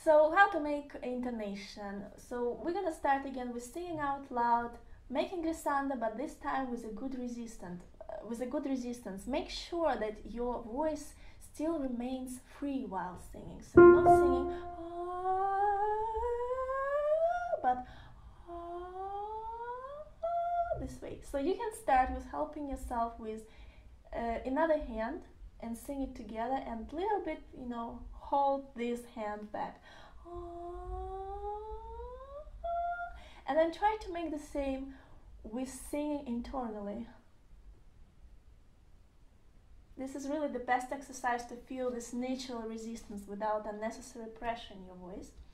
So how to make intonation? So we're gonna start again with singing out loud, making glissando, but this time with a good resistance. Make sure that your voice still remains free while singing. So you're not singing, but this way. So you can start with helping yourself with another hand and sing it together, and little bit, hold this hand back. And then try to make the same with singing internally. This is really the best exercise to feel this natural resistance without unnecessary pressure in your voice.